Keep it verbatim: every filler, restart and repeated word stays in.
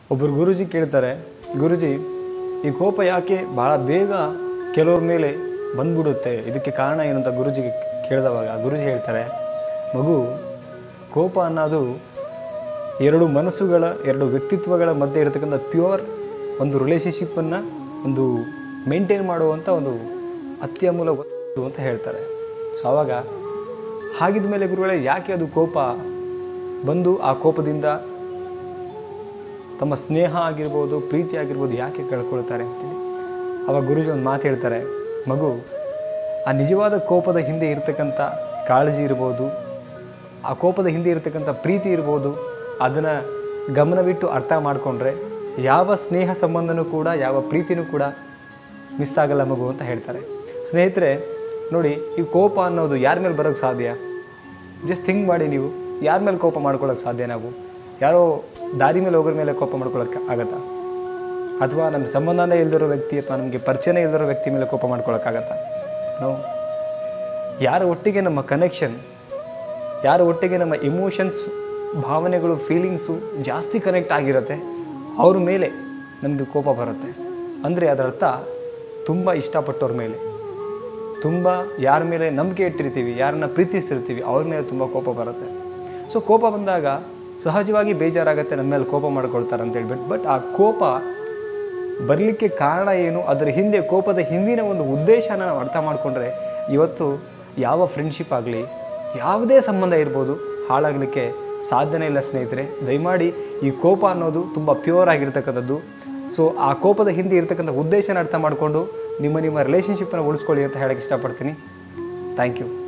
ಒಬ್ಬರು ಗುರೂಜಿ ಕೇಳ್ತಾರೆ, ಗುರೂಜಿ ಈ ಕೋಪ ಯಾಕೆ ಭಾಳ ಬೇಗ ಕೆಲವ್ರ ಮೇಲೆ ಬಂದ್ಬಿಡುತ್ತೆ, ಇದಕ್ಕೆ ಕಾರಣ ಏನು ಅಂತ ಗುರೂಜಿಗೆ ಕೇಳಿದವಾಗ ಗುರೂಜಿ ಹೇಳ್ತಾರೆ, ಮಗು ಕೋಪ ಅನ್ನೋದು ಎರಡು ಮನಸ್ಸುಗಳ ಎರಡು ವ್ಯಕ್ತಿತ್ವಗಳ ಮಧ್ಯೆ ಇರತಕ್ಕಂಥ ಪ್ಯೂರ್ ಒಂದು ರಿಲೇಷನ್ಶಿಪ್ಪನ್ನು ಒಂದು ಮೇಂಟೈನ್ ಮಾಡುವಂಥ ಒಂದು ಅತ್ಯಮೂಲ ವಸ್ತು ಅಂತ ಹೇಳ್ತಾರೆ. ಸೊ ಆವಾಗ ಹಾಗಿದ ಮೇಲೆ ಗುರುಗಳೇ ಯಾಕೆ ಅದು ಕೋಪ ಬಂದು ಆ ಕೋಪದಿಂದ ತಮ್ಮ ಸ್ನೇಹ ಆಗಿರ್ಬೋದು, ಪ್ರೀತಿ ಆಗಿರ್ಬೋದು ಯಾಕೆ ಕಳ್ಕೊಳ್ತಾರೆ ಅಂತೇಳಿ ಆವಾಗ ಗುರೂಜಿ ಒಂದು ಮಾತು ಹೇಳ್ತಾರೆ, ಮಗು ಆ ನಿಜವಾದ ಕೋಪದ ಹಿಂದೆ ಇರತಕ್ಕಂಥ ಕಾಳಜಿ ಇರ್ಬೋದು, ಆ ಕೋಪದ ಹಿಂದೆ ಇರತಕ್ಕಂಥ ಪ್ರೀತಿ ಇರ್ಬೋದು, ಅದನ್ನು ಗಮನವಿಟ್ಟು ಅರ್ಥ ಮಾಡಿಕೊಂಡ್ರೆ ಯಾವ ಸ್ನೇಹ ಸಂಬಂಧನೂ ಕೂಡ ಯಾವ ಪ್ರೀತಿನೂ ಕೂಡ ಮಿಸ್ ಆಗಲ್ಲ ಮಗು ಅಂತ ಹೇಳ್ತಾರೆ. ಸ್ನೇಹಿತರೆ ನೋಡಿ, ಈ ಕೋಪ ಅನ್ನೋದು ಯಾರ ಮೇಲೆ ಬರೋಕ್ಕೆ ಸಾಧ್ಯ? ಜಸ್ಟ್ ಥಿಂಕ್ ಮಾಡಿ, ನೀವು ಯಾರ ಮೇಲೆ ಕೋಪ ಮಾಡ್ಕೊಳ್ಳೋಕೆ ಸಾಧ್ಯ? ನಾವು ಯಾರೋ ದಾರಿ ಮೇಲೆ ಹೋಗೋರ ಮೇಲೆ ಕೋಪ ಮಾಡ್ಕೊಳ್ಳೋಕ್ಕೆ ಆಗತ್ತಾ? ಅಥವಾ ನಮ್ಮ ಸಂಬಂಧನೇ ಇಲ್ದಿರೋ ವ್ಯಕ್ತಿ ಅಥವಾ ನಮಗೆ ಪರಿಚಯನೇ ಇಲ್ದಿರೋ ವ್ಯಕ್ತಿ ಮೇಲೆ ಕೋಪ ಮಾಡ್ಕೊಳ್ಳೋಕ್ಕಾಗತ್ತಾ? ನಾವು ಯಾರ ಒಟ್ಟಿಗೆ ನಮ್ಮ ಕನೆಕ್ಷನ್, ಯಾರ ಒಟ್ಟಿಗೆ ನಮ್ಮ ಇಮೋಷನ್ಸ್, ಭಾವನೆಗಳು, ಫೀಲಿಂಗ್ಸು ಜಾಸ್ತಿ ಕನೆಕ್ಟ್ ಆಗಿರುತ್ತೆ ಅವ್ರ ಮೇಲೆ ನಮಗೆ ಕೋಪ ಬರುತ್ತೆ. ಅಂದರೆ ಅದರ ಅರ್ಥ ತುಂಬ ಇಷ್ಟಪಟ್ಟವ್ರ ಮೇಲೆ, ತುಂಬ ಯಾರ ಮೇಲೆ ನಂಬಿಕೆ ಇಟ್ಟಿರ್ತೀವಿ, ಯಾರನ್ನ ಪ್ರೀತಿಸ್ತಿರ್ತೀವಿ ಅವ್ರ ಮೇಲೆ ತುಂಬ ಕೋಪ ಬರುತ್ತೆ. ಸೊ ಕೋಪ ಬಂದಾಗ ಸಹಜವಾಗಿ ಬೇಜಾರಾಗುತ್ತೆ, ನಮ್ಮ ಮೇಲೆ ಕೋಪ ಮಾಡ್ಕೊಳ್ತಾರೆ ಅಂತ ಹೇಳ್ಬಿಟ್ಟು. ಬಟ್ ಆ ಕೋಪ ಬರಲಿಕ್ಕೆ ಕಾರಣ ಏನು, ಅದರ ಹಿಂದೆ ಕೋಪದ ಹಿಂದಿನ ಒಂದು ಉದ್ದೇಶನ ನಾವು ಅರ್ಥ ಮಾಡಿಕೊಂಡ್ರೆ ಇವತ್ತು ಯಾವ ಫ್ರೆಂಡ್ಶಿಪ್ ಆಗಲಿ, ಯಾವುದೇ ಸಂಬಂಧ ಇರ್ಬೋದು, ಹಾಳಾಗಲಿಕ್ಕೆ ಸಾಧ್ಯನೇ ಇಲ್ಲ ಸ್ನೇಹಿತರೆ. ದಯಮಾಡಿ ಈ ಕೋಪ ಅನ್ನೋದು ತುಂಬ ಪ್ಯೂರ್ ಆಗಿರ್ತಕ್ಕಂಥದ್ದು. ಸೊ ಆ ಕೋಪದ ಹಿಂದೆ ಇರ್ತಕ್ಕಂಥ ಉದ್ದೇಶನ ಅರ್ಥ ಮಾಡಿಕೊಂಡು ನಿಮ್ಮ ನಿಮ್ಮ ರಿಲೇಷನ್ಶಿಪ್ಪನ್ನು ಉಳಿಸ್ಕೊಳ್ಳಿ ಅಂತ ಹೇಳೋಕ್ಕೆ ಇಷ್ಟಪಡ್ತೀನಿ. Thank you.